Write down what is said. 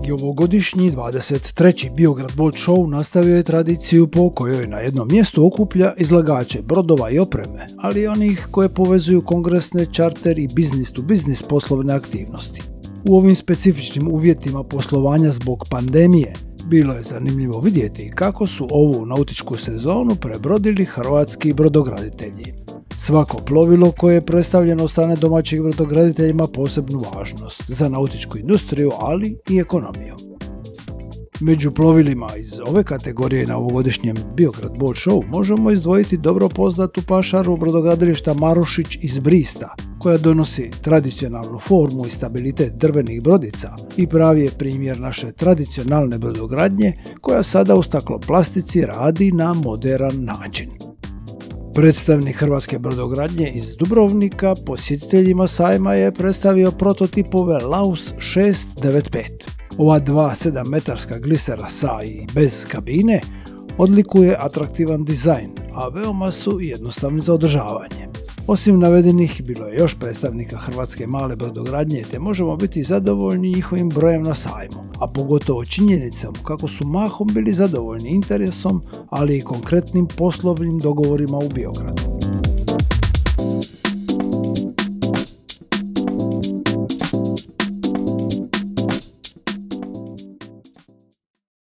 I ovogodišnji 23. Biograd Boat Show nastavio je tradiciju po kojoj na jednom mjestu okuplja izlagače brodova i opreme, ali i onih koje povezuju kongresne, čarter i business-to-business poslovne aktivnosti. U ovim specifičnim uvjetima poslovanja zbog pandemije bilo je zanimljivo vidjeti kako su ovu nautičku sezonu prebrodili hrvatski brodograditelji. Svako plovilo koje je predstavljeno od strane domaćih brodograditelja ima posebnu važnost za nautičku industriju, ali i ekonomiju. Među plovilima iz ove kategorije na ovogodišnjem Biograd Boat Show možemo izdvojiti dobro poznatu pašaru brodogradilišta Marušić iz Brista, koja donosi tradicionalnu formu i stabilitet drvenih brodica i pravi je primjer naše tradicionalne brodogradnje koja sada u stakloplastici radi na moderan način. Predstavnik hrvatske brodogradnje iz Dubrovnika posjetiteljima sajma je predstavio prototipove Laus 695. Ova 2,7-metarska glisera sa i bez kabine odlikuje atraktivan dizajn, a veoma su jednostavni za održavanje. Osim navedenih, bilo je još predstavnika hrvatske male brodogradnje, te možemo biti zadovoljni njihovim brojem na sajmu, a pogotovo činjenicom kako su mahom bili zadovoljni interesom, ali i konkretnim poslovnim dogovorima u Biogradu.